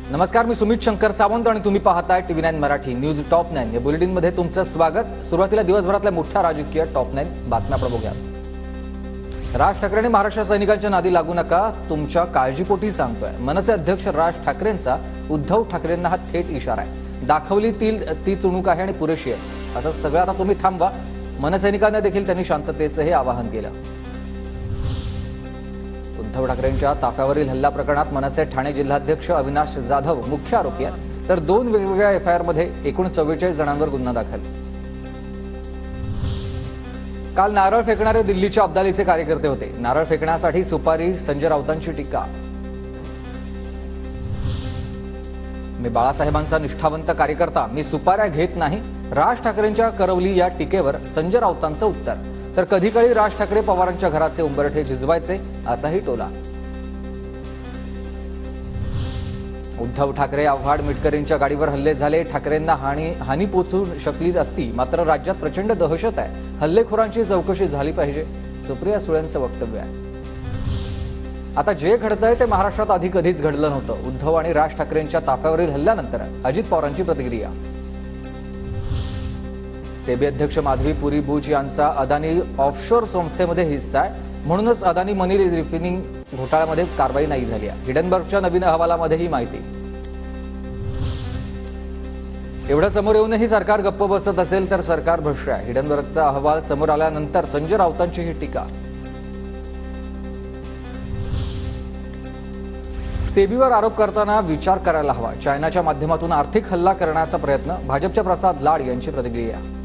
नमस्कार, मी सुमित शंकर सावंत आणि तुम्ही पाहताय TV9 मराठी न्यूज टॉप 9 या बुलेटिन मध्ये तुमचं स्वागत। सुरुवातीला दिवसभरातल्या मोठ्या राजकीय टॉप 9 बातम्या आपण बघूया। राज ठाकरेंनी महाराष्ट्र सैनिकांच्या नादी लागू नका, तुमच्या काळजीपोटी सांगतोय। मनसे अध्यक्ष राज ठाकरेंचा उद्धव ठाकरेंना हा थेट इशारा आहे। दाखवली ती चुणूक आहे आणि पुरेशी आहे, असं सगळं आता तुम्ही थांबवा। मनसैनिकांना देखील त्यांनी शांततेचं हे आवाहन केलं। उद्धव ठाकरेंच्या ताफ्यावरील हल्ला प्रकरणात मनसे ठाणे जिल्हाध्यक्ष अविनाश जाधव मुख्य आरोपी आहेत, तर 2 वेगवेगळ्या FIR मध्ये एकूण 44 जणांवर गुन्हा दाखल। काल नारळ फेकणारे दिल्लीच्या अब्दालीचे कार्यकर्ते होते। नारळ फेकण्यासाठी सुपारी, संजय राऊतांची टीका। मी बाळासाहेबांचा निष्ठावंत कार्यकर्ता, मी सुपाऱ्या घेत नाही। राज ठाकरेंच्या करवली या टीकेवर संजय राऊतांचं उत्तर। तर कधीकाळी राज ठाकरे पवारांच्या घराचे उंबरठे झिजवायचे, असाही टोला। उद्धव ठाकरे आव्हाड मिटकरींच्या गाडीवर हल्ले झाले। ठाकरेंना हानी पोचू शकली असती, मात्र राज्यात प्रचंड दहशत आहे। हल्लेखोरांची चौकशी झाली पाहिजे, सुप्रिया सुळेंचं वक्तव्य आहे। आता जे घडतंय ते महाराष्ट्रात आधी कधीच घडलं नव्हतं। उद्धव आणि राज ठाकरेंच्या ताफ्यावरील हल्ल्यानंतर अजित पवारांची प्रतिक्रिया। सेबी अध्यक्ष माधवी पुरी बुच यांचा अदानी ऑफशोर संस्थेमध्ये हिस्सा आहे, म्हणूनच अदानी मनी रिफायनिंग घोटाळ्यामध्ये कारवाई नाही झाली आहे। हिडनबर्गच्या नवीन अहवालामध्ये ही माहिती। एवढं समोर येऊनही सरकार गप्प बसत असेल तर सरकार भ्रष्ट आहे। हिडनबर्गचा अहवाल समोर आल्यानंतर संजय राऊतांची ही टीका। सेबीवर आरोप करताना विचार करायला हवा। चायनाच्या माध्यमातून आर्थिक हल्ला करण्याचा प्रयत्न, भाजपच्या प्रसाद लाड यांची प्रतिक्रिया।